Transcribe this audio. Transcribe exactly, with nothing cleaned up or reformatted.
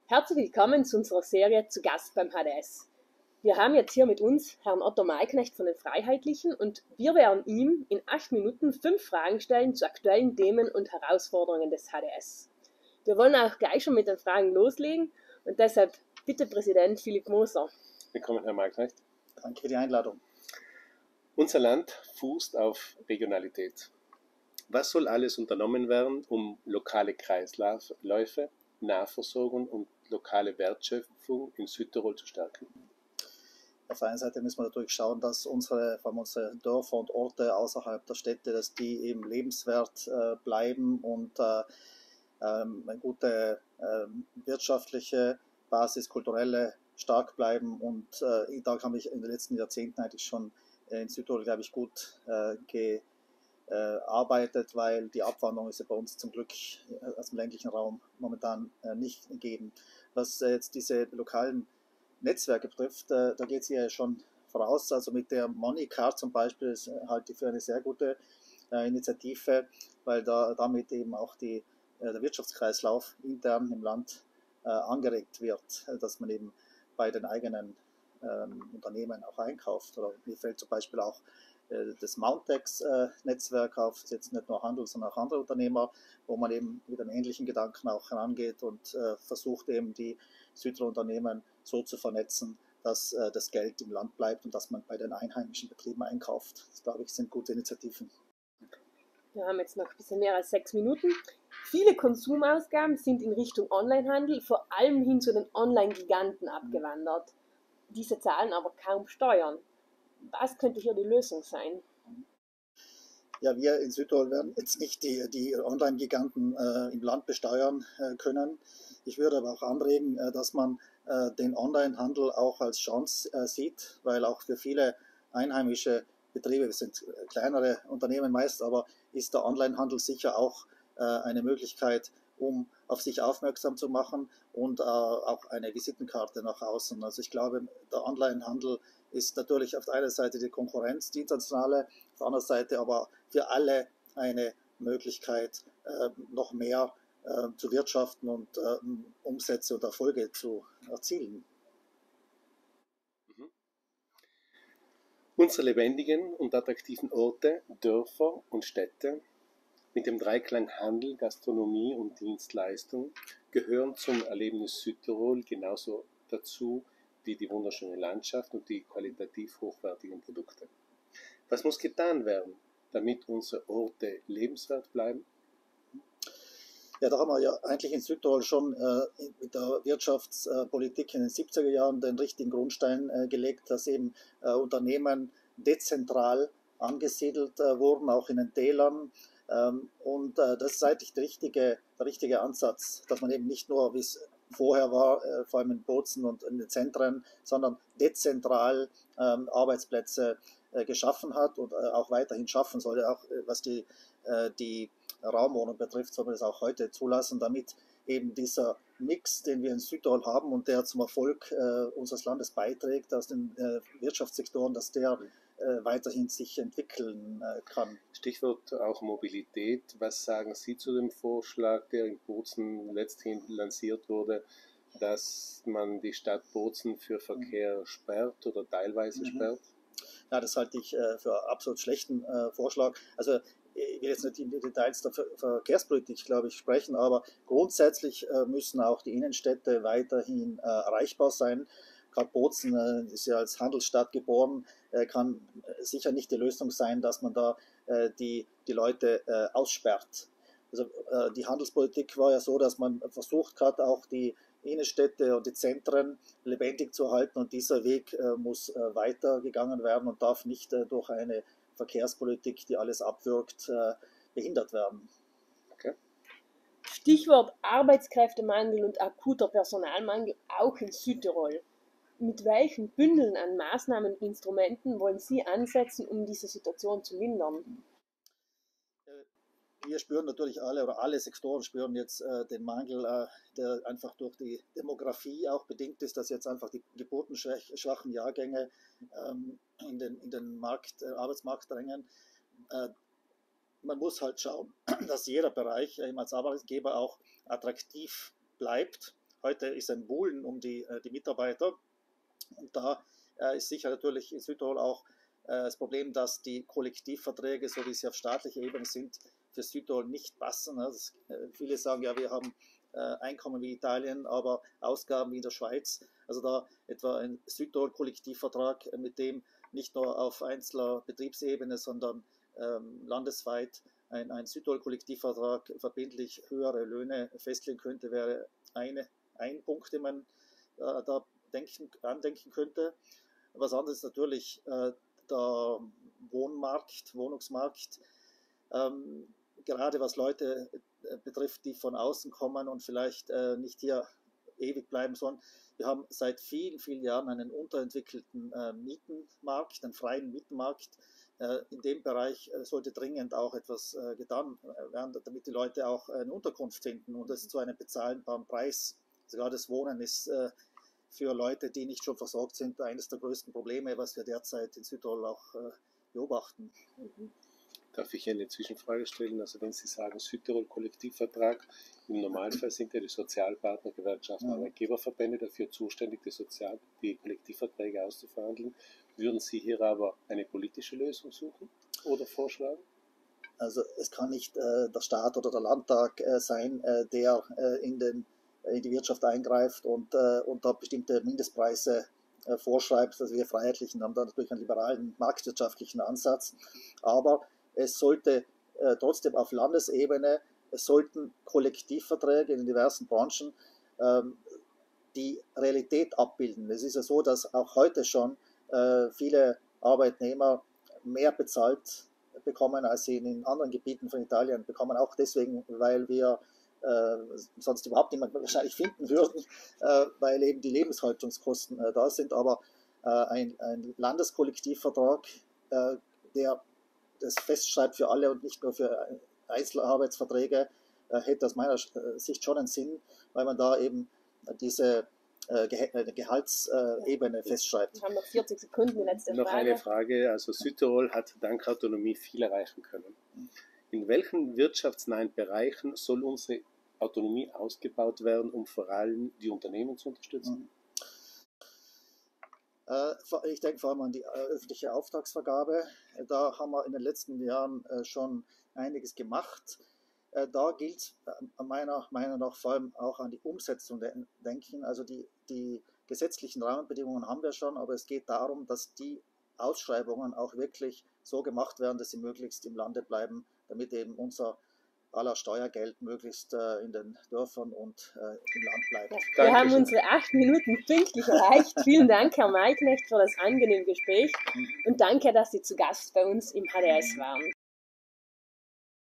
Herzlich willkommen zu unserer Serie Zu Gast beim H D S. Wir haben jetzt hier mit uns Herrn Otto Malknecht von den Freiheitlichen und wir werden ihm in acht Minuten fünf Fragen stellen zu aktuellen Themen und Herausforderungen des H D S. Wir wollen auch gleich schon mit den Fragen loslegen und deshalb bitte Präsident Philipp Moser. Willkommen, Herr Malknecht. Danke für die Einladung. Unser Land fußt auf Regionalität. Was soll alles unternommen werden, um lokale Kreisläufe, Nahversorgung und lokale Wertschöpfung in Südtirol zu stärken? Auf der einen Seite müssen wir natürlich schauen, dass unsere, vor allem unsere Dörfer und Orte außerhalb der Städte, dass die eben lebenswert äh, bleiben und äh, ähm, eine gute äh, wirtschaftliche Basis, kulturelle stark bleiben. Und äh, da haben wir in den letzten Jahrzehnten eigentlich schon in Südtirol, glaube ich, gut äh, gearbeitet, weil die Abwanderung ist ja bei uns zum Glück aus dem ländlichen Raum momentan äh, nicht gegeben. Was äh, jetzt diese lokalen Netzwerke betrifft, äh, da geht es ja schon voraus. Also mit der MoneyCard zum Beispiel ist, äh, halte ich für eine sehr gute äh, Initiative, weil da damit eben auch die, äh, der Wirtschaftskreislauf intern im Land äh, angeregt wird, äh, dass man eben bei den eigenen ähm, Unternehmen auch einkauft. Oder mir fällt zum Beispiel auch äh, das Mountex-Netzwerk auf, jetzt nicht nur Handel, sondern auch andere Unternehmer, wo man eben mit einem ähnlichen Gedanken auch herangeht und äh, versucht eben die Südtiroler Unternehmen so zu vernetzen, dass äh, das Geld im Land bleibt und dass man bei den einheimischen Betrieben einkauft. Das, glaube ich, sind gute Initiativen. Wir haben jetzt noch ein bisschen mehr als sechs Minuten. Viele Konsumausgaben sind in Richtung Onlinehandel, vor allem hin zu den Online-Giganten abgewandert. Diese zahlen aber kaum Steuern. Was könnte hier die Lösung sein? Ja, wir in Südtirol werden jetzt nicht die, die Online-Giganten äh, im Land besteuern äh, können. Ich würde aber auch anregen, äh, dass man äh, den Online-Handel auch als Chance äh, sieht, weil auch für viele einheimische Betriebe, wir sind kleinere Unternehmen meist, aber ist der Online-Handel sicher auch äh, eine Möglichkeit, um auf sich aufmerksam zu machen und äh, auch eine Visitenkarte nach außen. Also ich glaube, der Online-Handel ist natürlich auf der einen Seite die Konkurrenz, die internationale, auf der anderen Seite aber für alle eine Möglichkeit, äh, noch mehr äh, zu wirtschaften und äh, Umsätze und Erfolge zu erzielen. Mhm. Unsere lebendigen und attraktiven Orte, Dörfer und Städte mit dem Dreiklang Handel, Gastronomie und Dienstleistung gehören zum Erlebnis Südtirol genauso dazu wie die wunderschöne Landschaft und die qualitativ hochwertigen Produkte. Was muss getan werden, damit unsere Orte lebenswert bleiben? Ja, da haben wir ja eigentlich in Südtirol schon äh, mit der Wirtschaftspolitik in den siebziger Jahren den richtigen Grundstein äh, gelegt, dass eben äh, Unternehmen dezentral angesiedelt äh, wurden, auch in den Tälern. Ähm, und äh, das ist eigentlich der richtige, der richtige Ansatz, dass man eben nicht nur, wie es vorher war, äh, vor allem in Bozen und in den Zentren, sondern dezentral ähm, Arbeitsplätze äh, geschaffen hat und äh, auch weiterhin schaffen soll, auch äh, was die, äh, die Raumwohnung betrifft, soll man das auch heute zulassen, damit eben dieser Mix, den wir in Südtirol haben und der zum Erfolg äh, unseres Landes beiträgt, aus den äh, Wirtschaftssektoren, dass der äh, weiterhin sich entwickeln äh, kann. Stichwort auch Mobilität. Was sagen Sie zu dem Vorschlag, der in Bozen letzthin lanciert wurde, dass man die Stadt Bozen für Verkehr sperrt oder teilweise mhm. sperrt? Ja, das halte ich äh, für einen absolut schlechten äh, Vorschlag. Also ich will jetzt nicht in die Details der Verkehrspolitik, glaube ich, sprechen, aber grundsätzlich äh, müssen auch die Innenstädte weiterhin äh, erreichbar sein. Gerade Bozen äh, ist ja als Handelsstadt geboren, äh, kann sicher nicht die Lösung sein, dass man da äh, die, die Leute äh, aussperrt. Also äh, die Handelspolitik war ja so, dass man versucht hat, auch die Innenstädte und die Zentren lebendig zu halten und dieser Weg äh, muss äh, weitergegangen werden und darf nicht äh, durch eine Verkehrspolitik, die alles abwirkt, äh, behindert werden. Okay. Stichwort Arbeitskräftemangel und akuter Personalmangel auch in Südtirol. Mit welchen Bündeln an Maßnahmen und Instrumenten wollen Sie ansetzen, um diese Situation zu lindern? Wir spüren natürlich alle, oder alle Sektoren spüren jetzt äh, den Mangel, äh, der einfach durch die Demografie auch bedingt ist, dass jetzt einfach die geburtenschwachen Jahrgänge ähm, in den, in den Markt, äh, Arbeitsmarkt drängen. Äh, man muss halt schauen, dass jeder Bereich äh, als Arbeitgeber auch attraktiv bleibt heute ist ein Buhlen um die, die Mitarbeiter. Und da ist sicher natürlich in Südtirol auch das Problem, dass die Kollektivverträge, so wie sie auf staatlicher Ebene sind, für Südtirol nicht passen. Also viele sagen ja, wir haben Einkommen wie Italien, aber Ausgaben wie in der Schweiz. Also da etwa ein Südtirol-Kollektivvertrag, mit dem nicht nur auf einzelner Betriebsebene, sondern ähm, landesweit ein, ein Südtirol-Kollektivvertrag verbindlich höhere Löhne festlegen könnte, wäre eine, ein Punkt, den man äh, da denken, andenken könnte. Was anderes ist natürlich äh, der Wohnmarkt, Wohnungsmarkt. Ähm, gerade was Leute betrifft, die von außen kommen und vielleicht äh, nicht hier ewig bleiben sollen. Wir haben seit vielen, vielen Jahren einen unterentwickelten äh, Mietenmarkt, einen freien Mietenmarkt. Äh, in dem Bereich äh, sollte dringend auch etwas äh, getan werden, damit die Leute auch eine Unterkunft finden und das zu einem bezahlbaren Preis. Also gerade das Wohnen ist äh, für Leute, die nicht schon versorgt sind, eines der größten Probleme, was wir derzeit in Südtirol auch äh, beobachten. Mhm. Darf ich eine Zwischenfrage stellen? Also wenn Sie sagen Südtirol-Kollektivvertrag, im Normalfall sind ja die Sozialpartner, Gewerkschaften, Mhm. Arbeitgeberverbände dafür zuständig, die, Sozial die Kollektivverträge auszuverhandeln. Würden Sie hier aber eine politische Lösung suchen oder vorschlagen? Also es kann nicht äh, der Staat oder der Landtag äh, sein, äh, der äh, in, den, in die Wirtschaft eingreift und, äh, und da bestimmte Mindestpreise äh, vorschreibt. Also wir Freiheitlichen haben da natürlich einen liberalen marktwirtschaftlichen Ansatz, aber es sollte äh, trotzdem auf Landesebene, es sollten Kollektivverträge in diversen Branchen ähm, die Realität abbilden. Es ist ja so, dass auch heute schon äh, viele Arbeitnehmer mehr bezahlt bekommen, als sie in anderen Gebieten von Italien bekommen. Auch deswegen, weil wir äh, sonst überhaupt niemanden wahrscheinlich finden würden, äh, weil eben die Lebenshaltungskosten äh, da sind. Aber äh, ein, ein Landeskollektivvertrag, äh, der das festschreibt für alle und nicht nur für Einzelarbeitsverträge, äh, hätte aus meiner Sicht schon einen Sinn, weil man da eben diese äh, Ge Gehaltsebene äh, festschreibt. Wir haben noch vierzig Sekunden, die letzte Noch Frage. eine Frage. Also Südtirol hat dank Autonomie viel erreichen können. In welchen wirtschaftsnahen Bereichen soll unsere Autonomie ausgebaut werden, um vor allem die Unternehmen zu unterstützen? Mhm. Ich denke vor allem an die öffentliche Auftragsvergabe. Da haben wir in den letzten Jahren schon einiges gemacht. Da gilt meiner Meinung nach vor allem auch an die Umsetzung denken. Also die, die gesetzlichen Rahmenbedingungen haben wir schon, aber es geht darum, dass die Ausschreibungen auch wirklich so gemacht werden, dass sie möglichst im Lande bleiben, damit eben unser aller Steuergeld möglichst äh, in den Dörfern und äh, im Land bleibt. Ja, wir haben unsere acht Minuten pünktlich erreicht. Vielen Dank, Herr Maiknecht, für das angenehme Gespräch und danke, dass Sie zu Gast bei uns im H D S waren.